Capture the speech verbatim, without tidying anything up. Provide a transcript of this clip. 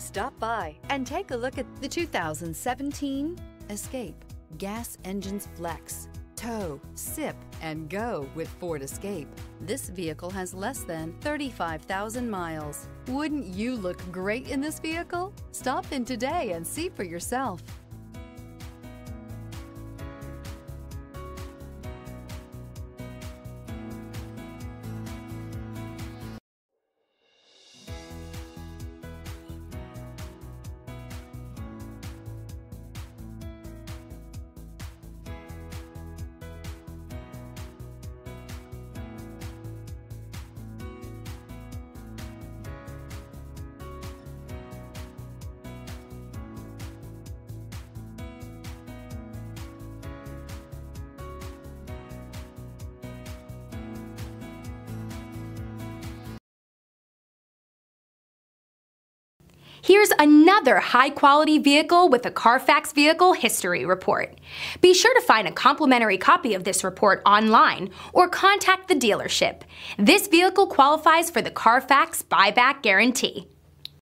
Stop by and take a look at the two thousand seventeen Escape. Gas engines flex, tow, sip, and go with Ford Escape. This vehicle has less than thirty-five thousand miles. Wouldn't you look great in this vehicle? Stop in today and see for yourself. Here's another high-quality vehicle with a Carfax Vehicle History Report. Be sure to find a complimentary copy of this report online or contact the dealership. This vehicle qualifies for the Carfax Buyback Guarantee.